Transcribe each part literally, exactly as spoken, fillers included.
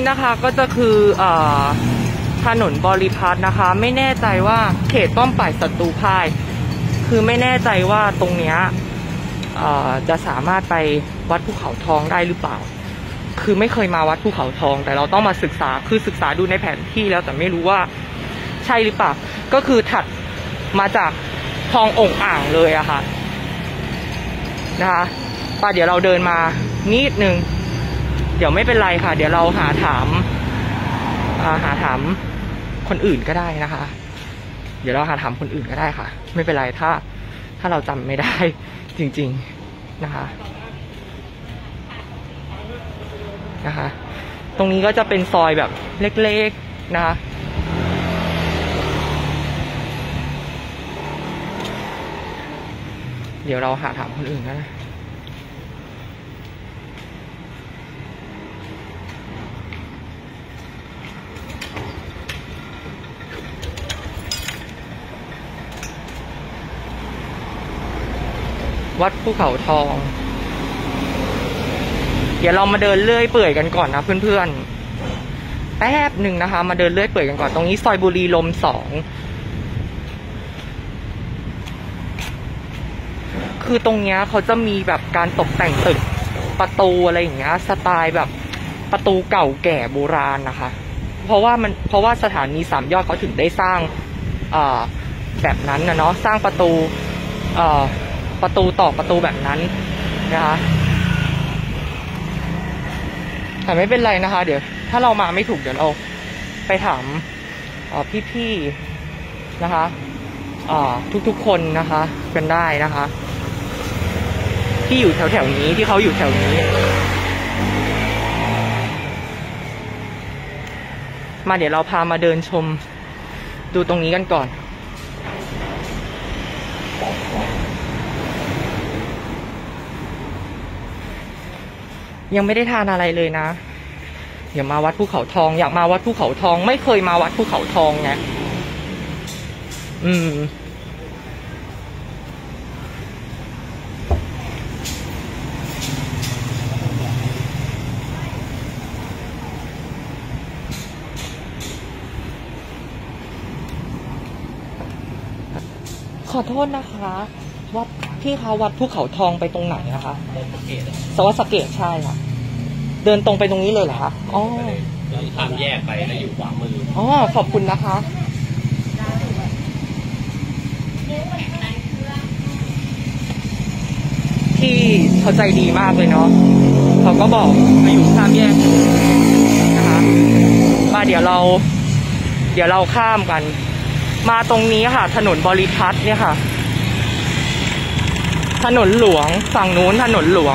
นะคะก็จะคืออ่าถนนบริพัตรนะคะไม่แน่ใจว่าเขตป้อมปราบศัตรูพ่ายคือไม่แน่ใจว่าตรงเนี้ยจะสามารถไปวัดภูเขาทองได้หรือเปล่าคือไม่เคยมาวัดภูเขาทองแต่เราต้องมาศึกษาคือศึกษาดูในแผนที่แล้วแต่ไม่รู้ว่าใช่หรือเปล่าก็คือถัดมาจากคลององอ่างเลยอะค่ะนะคะป่ะเดี๋ยวเราเดินมานิดนึงเดี๋ยวไม่เป็นไรค่ะเดี๋ยวเราหาถามหาถามคนอื่นก็ได้นะคะเดี๋ยวเราหาถามคนอื่นก็ได้ค่ะไม่เป็นไรถ้าถ้าเราจำไม่ได้จริงๆนะคะนะคะตรงนี้ก็จะเป็นซอยแบบเล็กๆนะคะเดี๋ยวเราหาถามคนอื่นก็ได้วัดภูเขาทองเดี๋ยวเรามาเดินเลื่อยเปื่อยกันก่อนนะเพื่อนๆแป๊บหนึ่งนะคะมาเดินเลื่อยเปื่อยกันก่อนตรงนี้ซอยบุรีลมสองคือตรงเนี้ยเขาจะมีแบบการตกแต่งตึกประตูอะไรอย่างเงี้ยสไตล์แบบประตูเก่าแก่โบราณนะคะเพราะว่ามันเพราะว่าสถานีสามยอดเขาถึงได้สร้างแบบนั้นนะเนาะสร้างประตูประตูต่อประตูแบบนั้นนะคะแต่ไม่เป็นไรนะคะเดี๋ยวถ้าเรามาไม่ถูกเดี๋ยวเราไปถามพี่ๆนะคะทุกๆคนนะคะกันได้นะคะที่อยู่แถวๆนี้ที่เขาอยู่แถวนี้มาเดี๋ยวเราพามาเดินชมดูตรงนี้กันก่อนยังไม่ได้ทานอะไรเลยนะอย่ามาวัดภูเขาทองอยากมาวัดภูเขาทองไม่เคยมาวัดภูเขาทองไงอืมขอโทษนะคะวัดที่เขาวัดภูเขาทองไปตรงไหนนะคะสวัสดิ์สะเกษใช่ค่ะเดินตรงไปตรงนี้เลยเหรอคะอ๋อแล้วข้ามแยกไปแล้วอยู่ขวามืออ๋อขอบคุณนะคะที่เขาใจดีมากเลยเนาะเขาก็บอกมาอยู่ข้ามแยกนะคะมาเดี๋ยวเราเดี๋ยวเราข้ามกันมาตรงนี้ค่ะถนนบริพัตรเนี่ยค่ะถนนหลวงฝั่งนู้นถนนหลวง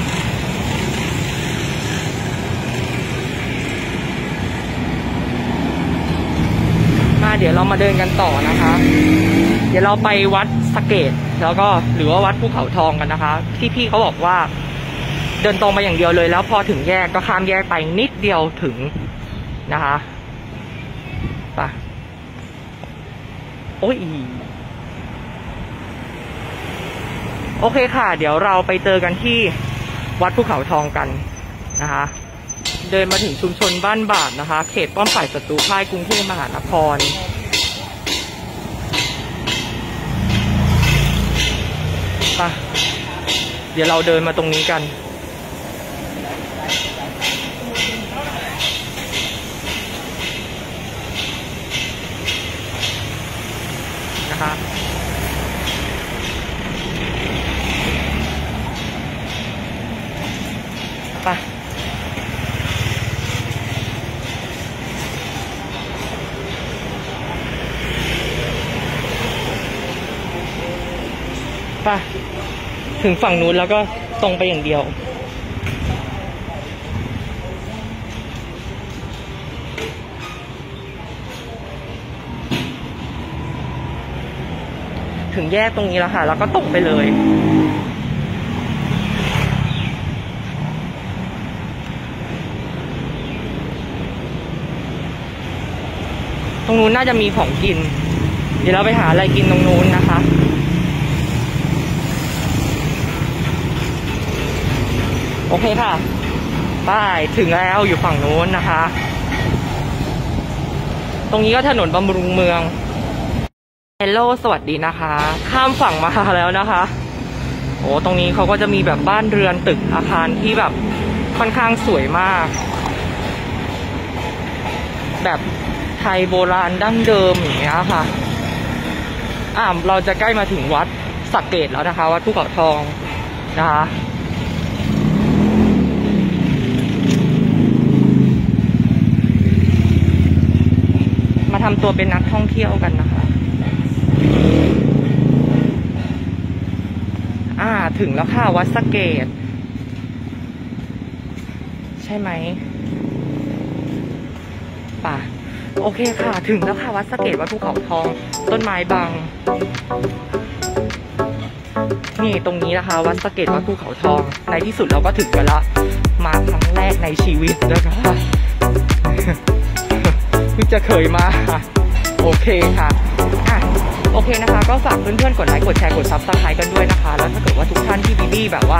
มาเดี๋ยวเรามาเดินกันต่อนะคะเดี๋ยวเราไปวัดสะเกษแล้วก็หรือว่าวัดภูเขาทองกันนะคะที่พี่เขาบอกว่าเดินตรงไปอย่างเดียวเลยแล้วพอถึงแยกก็ข้ามแยกไปนิดเดียวถึงนะคะไปโอ้ยโอเคค่ะเดี๋ยวเราไปเจอกันที่วัดภูเขาทองกันนะคะเดินมาถึงชุมชนบ้านบาทนะคะเขตป้อมปราบศัตรูพ่ายกรุงเทพมหานครไปเดี๋ยวเราเดินมาตรงนี้กันนะคะไปไปถึงฝั่งนู้นแล้วก็ตรงไปอย่างเดียวถึงแยกตรงนี้แล้วค่ะแล้วก็ตรงไปเลยตรงนู้นน่าจะมีของกินเดี๋ยวเราไปหาอะไรกินตรงนู้นนะคะโอเคค่ะป้ายถึงแล้วอยู่ฝั่งนู้นนะคะตรงนี้ก็ถนนบำรุงเมืองเฮลโลสวัสดีนะคะข้ามฝั่งมาแล้วนะคะโอ้ตรงนี้เขาก็จะมีแบบบ้านเรือนตึกอาคารที่แบบค่อนข้างสวยมากแบบไทยโบราณดั้งเดิมอย่างเงี้ยค่ะอ่าเราจะใกล้มาถึงวัดสักเกตแล้วนะคะวัดภูเขาทองนะคะมาทำตัวเป็นนักท่องเที่ยวกันนะคะอ่าถึงแล้วค่ะวัดสักเกตใช่ไหมป่ะโอเคค่ะถึงแล้วค่ะวัดสักเกตวัดภูเขาทองต้นไม้บังนี่ตรงนี้นะคะวัดสักเกตวัดภูเขาทองในที่สุดเราก็ถึงกันละมาครั้งแรกในชีวิตนะคะเพิ่งจะเคยมาโอเคค่ะอ่ะโอเคนะคะก็ฝากเพื่อนๆกดไลค์กดแชร์กดซับสไครต์กันด้วยนะคะแล้วถ้าเกิดว่าทุกท่านที่บีบี้แบบว่า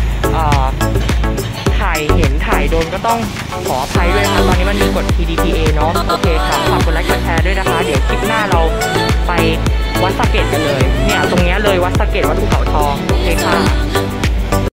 ถ่ายเห็นถ่ายโดนก็ต้องขออภัยด้วยนะคะตอนนี้มันมีกฎ พี ดี พี เอ เนาะโอเคค่ะฝากกดไลค์กดแชร์ด้วยนะคะเดี๋ยวคลิปหน้าเราไปวัดสักเกตกันเลยเนี่ยตรงนี้เลยวัดสักเกตวัดภูเขาทองโอเคค่ะ